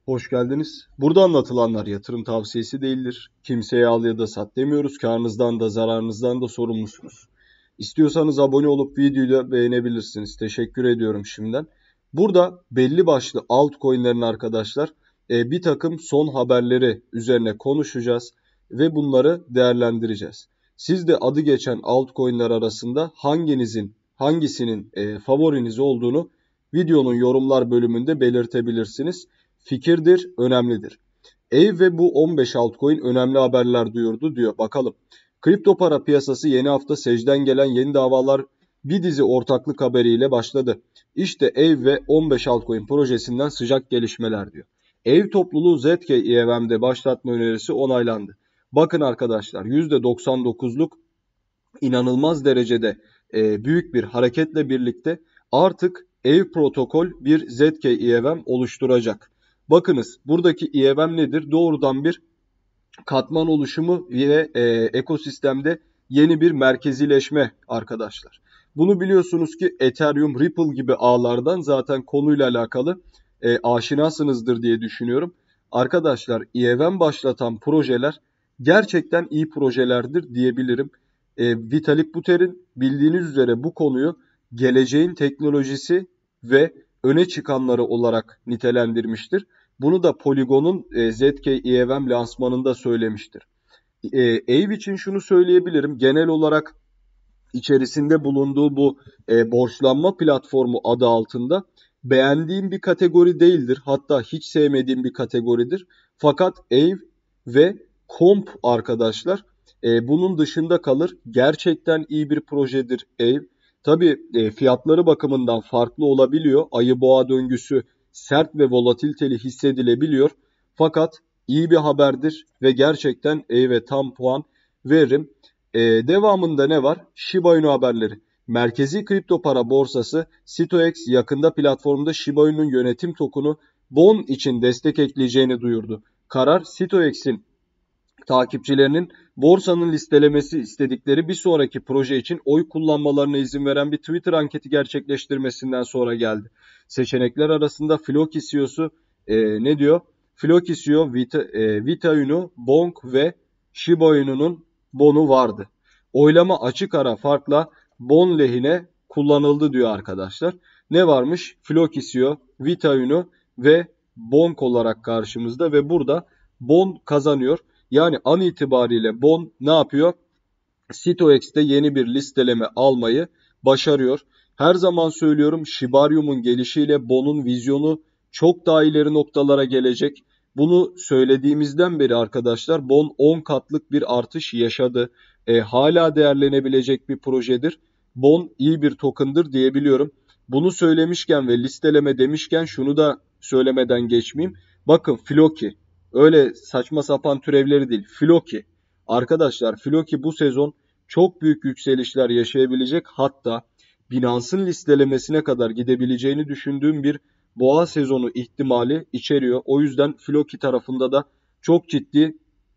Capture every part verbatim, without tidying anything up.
Hoş geldiniz. Burada anlatılanlar yatırım tavsiyesi değildir. Kimseye al ya da sat demiyoruz. Kârınızdan da zararınızdan da sorumlusunuz. İstiyorsanız abone olup videoyu da beğenebilirsiniz. Teşekkür ediyorum şimdiden. Burada belli başlı altcoin'lerin arkadaşlar e, bir takım son haberleri üzerine konuşacağız ve bunları değerlendireceğiz. Siz de adı geçen altcoin'ler arasında hanginizin hangisinin e, favoriniz olduğunu videonun yorumlar bölümünde belirtebilirsiniz. Fikirdir, önemlidir. Ev ve bu on beş altcoin önemli haberler duyurdu diyor. Bakalım. Kripto para piyasası yeni hafta secden gelen yeni davalar bir dizi ortaklık haberiyle başladı. İşte Ev ve on beş altcoin projesinden sıcak gelişmeler diyor. Ev topluluğu Z K E V M'de başlatma önerisi onaylandı. Bakın arkadaşlar yüzde doksan dokuzluk inanılmaz derecede e, büyük bir hareketle birlikte artık Ev protokol bir Z K E V M oluşturacak. Bakınız buradaki E V M nedir? Doğrudan bir katman oluşumu ve e, ekosistemde yeni bir merkezileşme arkadaşlar. Bunu biliyorsunuz ki Ethereum, Ripple gibi ağlardan zaten konuyla alakalı e, aşinasınızdır diye düşünüyorum. Arkadaşlar E V M başlatan projeler gerçekten iyi projelerdir diyebilirim. E, Vitalik Buterin bildiğiniz üzere bu konuyu geleceğin teknolojisi ve öne çıkanları olarak nitelendirmiştir. Bunu da Polygon'un e, Z K E V M lansmanında söylemiştir. E, Ev için şunu söyleyebilirim. Genel olarak içerisinde bulunduğu bu e, borçlanma platformu adı altında beğendiğim bir kategori değildir. Hatta hiç sevmediğim bir kategoridir. Fakat Ev ve Comp arkadaşlar e, bunun dışında kalır. Gerçekten iyi bir projedir Ev. Tabii e, fiyatları bakımından farklı olabiliyor. Ayı boğa döngüsü sert ve volatiliteli hissedilebiliyor. Fakat iyi bir haberdir ve gerçekten Ev'e tam puan veririm. Ee, devamında ne var? Shiba Inu haberleri. Merkezi kripto para borsası Sitoex yakında platformda Shiba Inu'nun yönetim tokunu B O N için destek ekleyeceğini duyurdu. Karar Sitoex'in takipçilerinin borsanın listelemesi istedikleri bir sonraki proje için oy kullanmalarına izin veren bir Twitter anketi gerçekleştirmesinden sonra geldi. Seçenekler arasında Floki C E O'su e, ne diyor? Floki C E O, Vita, e, Vita Inu, Bonk ve Shiba Inu'nun B O N'u vardı. Oylama açık ara farkla B O N lehine kullanıldı diyor arkadaşlar. Ne varmış? Floki C E O, Vita Inu ve Bonk olarak karşımızda ve burada B O N kazanıyor. Yani an itibariyle B O N ne yapıyor? Sitoex'te yeni bir listeleme almayı başarıyor. Her zaman söylüyorum Shibarium'un gelişiyle B O N'un vizyonu çok daha ileri noktalara gelecek. Bunu söylediğimizden beri arkadaşlar B O N on katlık bir artış yaşadı. E, hala değerlenebilecek bir projedir. B O N iyi bir token'dır diyebiliyorum. Bunu söylemişken ve listeleme demişken şunu da söylemeden geçmeyeyim. Bakın Floki. Öyle saçma sapan türevleri değil. Floki. Arkadaşlar Floki bu sezon çok büyük yükselişler yaşayabilecek. Hatta Binance'ın listelemesine kadar gidebileceğini düşündüğüm bir boğa sezonu ihtimali içeriyor. O yüzden Floki tarafında da çok ciddi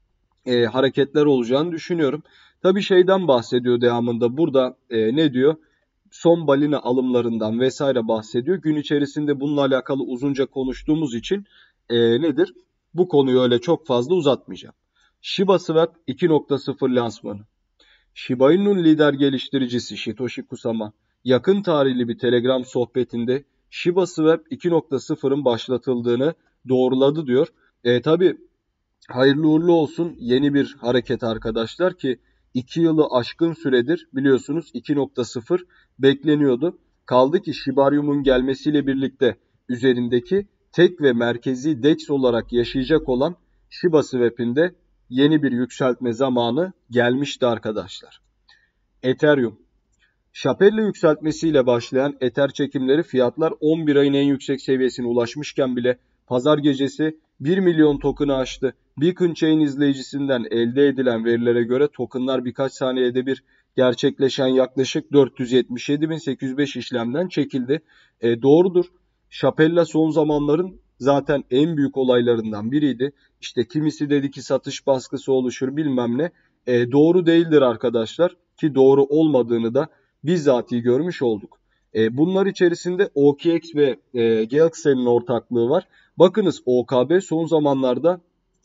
e, hareketler olacağını düşünüyorum. Tabii şeyden bahsediyor devamında. Burada e, ne diyor? Son balina alımlarından vesaire bahsediyor. Gün içerisinde bununla alakalı uzunca konuştuğumuz için e, nedir? Bu konuyu öyle çok fazla uzatmayacağım. Shiba Swap iki nokta sıfır lansmanı. Shiba Inu'nun lider geliştiricisi Satoshi Kusama yakın tarihli bir Telegram sohbetinde Shiba Swap iki nokta sıfırın başlatıldığını doğruladı diyor. E, tabii hayırlı uğurlu olsun yeni bir hareket arkadaşlar ki iki yılı aşkın süredir biliyorsunuz iki nokta sıfır bekleniyordu. Kaldı ki Shibarium'un gelmesiyle birlikte üzerindeki tek ve merkezi D E X olarak yaşayacak olan Shiba Swap'in de yeni bir yükseltme zamanı gelmişti arkadaşlar. Ethereum. Şapelle yükseltmesiyle başlayan Ether çekimleri fiyatlar on bir ayın en yüksek seviyesine ulaşmışken bile pazar gecesi bir milyon token'ı aştı. Beacon Chain izleyicisinden elde edilen verilere göre tokenlar birkaç saniyede bir gerçekleşen yaklaşık dört yüz yetmiş yedi bin sekiz yüz beş işlemden çekildi. E, doğrudur. Shapella son zamanların zaten en büyük olaylarından biriydi. İşte kimisi dedi ki satış baskısı oluşur bilmem ne. E, doğru değildir arkadaşlar ki doğru olmadığını da bizzatihi görmüş olduk. E, bunlar içerisinde O K X ve e, Galaxy'nin ortaklığı var. Bakınız O K B son zamanlarda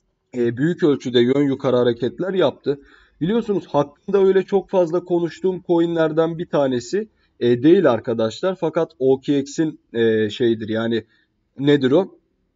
e, büyük ölçüde yön yukarı hareketler yaptı. Biliyorsunuz hakkında öyle çok fazla konuştuğum coinlerden bir tanesi e, değil arkadaşlar. Fakat O K X'in e, şeyidir yani nedir o?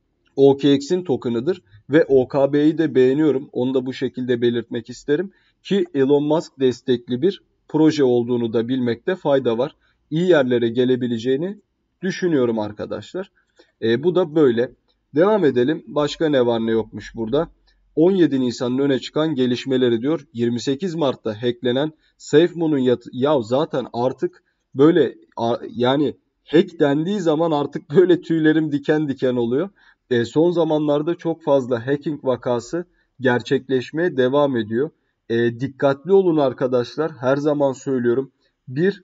O K X'in token'ıdır ve O K B'yi de beğeniyorum. Onu da bu şekilde belirtmek isterim ki Elon Musk destekli bir proje olduğunu da bilmekte fayda var. İyi yerlere gelebileceğini düşünüyorum arkadaşlar. E, bu da böyle. Devam edelim. Başka ne var ne yokmuş burada. on yedi Nisan'ın öne çıkan gelişmeleri diyor. yirmi sekiz Mart'ta hacklenen SafeMoon'un yat- ya zaten artık böyle yani hack dendiği zaman artık böyle tüylerim diken diken oluyor. E, son zamanlarda çok fazla hacking vakası gerçekleşmeye devam ediyor. E, dikkatli olun arkadaşlar. Her zaman söylüyorum. Bir,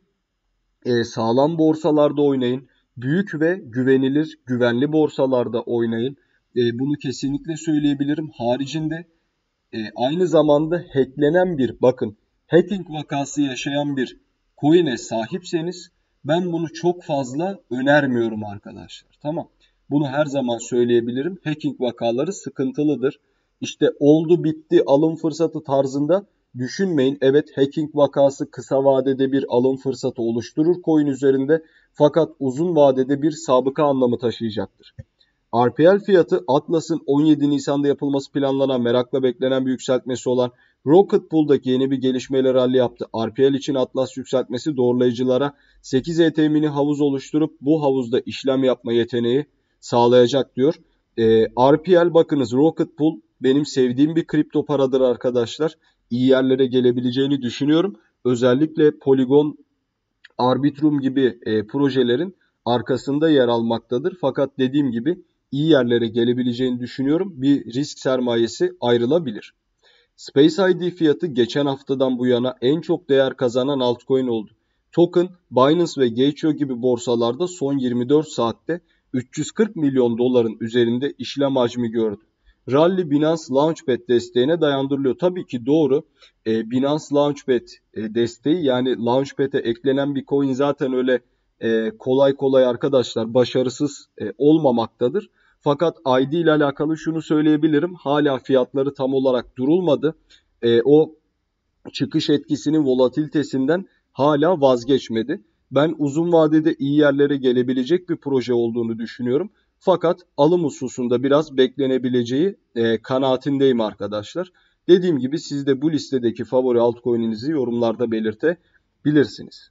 e, sağlam borsalarda oynayın. Büyük ve güvenilir, güvenli borsalarda oynayın. E, bunu kesinlikle söyleyebilirim. Haricinde e, aynı zamanda hacklenen bir, bakın, hacking vakası yaşayan bir coin'e sahipseniz ben bunu çok fazla önermiyorum arkadaşlar. Tamam. Bunu her zaman söyleyebilirim. Hacking vakaları sıkıntılıdır. İşte oldu bitti alım fırsatı tarzında düşünmeyin. Evet, hacking vakası kısa vadede bir alım fırsatı oluşturur coin üzerinde, fakat uzun vadede bir sabıka anlamı taşıyacaktır. R P L fiyatı Atlas'ın on yedi Nisan'da yapılması planlanan, merakla beklenen bir yükseltmesi olan Rocket Pool'daki yeni bir gelişmeyle rally yaptı. R P L için Atlas yükseltmesi doğrulayıcılara sekiz E T M'ni havuz oluşturup bu havuzda işlem yapma yeteneği sağlayacak diyor. Ee, R P L, bakınız, Rocket Pool benim sevdiğim bir kripto paradır arkadaşlar. İyi yerlere gelebileceğini düşünüyorum. Özellikle Polygon, Arbitrum gibi e, projelerin arkasında yer almaktadır. Fakat dediğim gibi iyi yerlere gelebileceğini düşünüyorum. Bir risk sermayesi ayrılabilir. Space I D fiyatı geçen haftadan bu yana en çok değer kazanan altcoin oldu. Token, Binance ve Gate gibi borsalarda son yirmi dört saatte üç yüz kırk milyon doların üzerinde işlem hacmi gördü. Rally Binance Launchpad desteğine dayandırılıyor. Tabii ki doğru. E, Binance Launchpad e, desteği, yani Launchpad'e eklenen bir coin zaten öyle e, kolay kolay arkadaşlar başarısız e, olmamaktadır. Fakat I D ile alakalı şunu söyleyebilirim. Hala fiyatları tam olarak durulmadı. E, o çıkış etkisinin volatilitesinden hala vazgeçmedi. Ben uzun vadede iyi yerlere gelebilecek bir proje olduğunu düşünüyorum. Fakat alım hususunda biraz beklenebileceği e, kanaatindeyim arkadaşlar. Dediğim gibi siz de bu listedeki favori altcoin'inizi yorumlarda belirtebilirsiniz.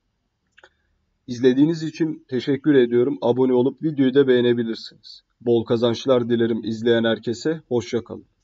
İzlediğiniz için teşekkür ediyorum. Abone olup videoyu da beğenebilirsiniz. Bol kazançlar dilerim izleyen herkese. Hoşça kalın.